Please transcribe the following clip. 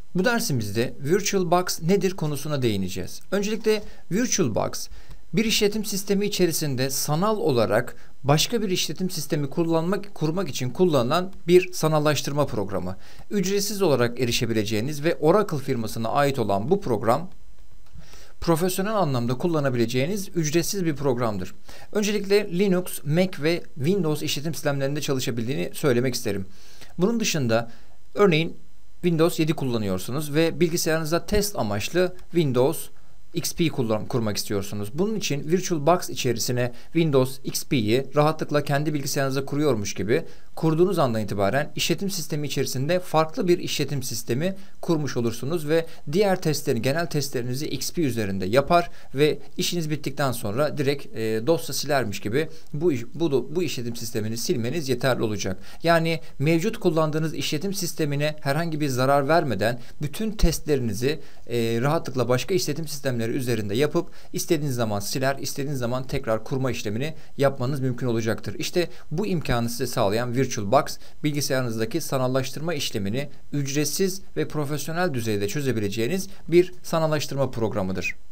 Bu dersimizde VirtualBox nedir konusuna değineceğiz. Öncelikle VirtualBox bir işletim sistemi içerisinde sanal olarak başka bir işletim sistemi kurmak için kullanılan bir sanallaştırma programı. Ücretsiz olarak erişebileceğiniz ve Oracle firmasına ait olan bu program profesyonel anlamda kullanabileceğiniz ücretsiz bir programdır. Öncelikle Linux, Mac ve Windows işletim sistemlerinde çalışabildiğini söylemek isterim. Bunun dışında örneğin Windows 7 kullanıyorsunuz ve bilgisayarınızda test amaçlı Windows XP kurmak istiyorsunuz. Bunun için VirtualBox içerisine Windows XP'yi rahatlıkla kendi bilgisayarınıza kuruyormuş gibi kurduğunuz andan itibaren işletim sistemi içerisinde farklı bir işletim sistemi kurmuş olursunuz ve diğer genel testlerinizi XP üzerinde yapar ve işiniz bittikten sonra direkt dosya silermiş gibi bu işletim sistemini silmeniz yeterli olacak. Yani mevcut kullandığınız işletim sistemine herhangi bir zarar vermeden bütün testlerinizi rahatlıkla başka işletim sistemleri üzerinde yapıp istediğiniz zaman siler, istediğiniz zaman tekrar kurma işlemini yapmanız mümkün olacaktır. İşte bu imkanı size sağlayan VirtualBox, bilgisayarınızdaki sanallaştırma işlemini ücretsiz ve profesyonel düzeyde çözebileceğiniz bir sanallaştırma programıdır.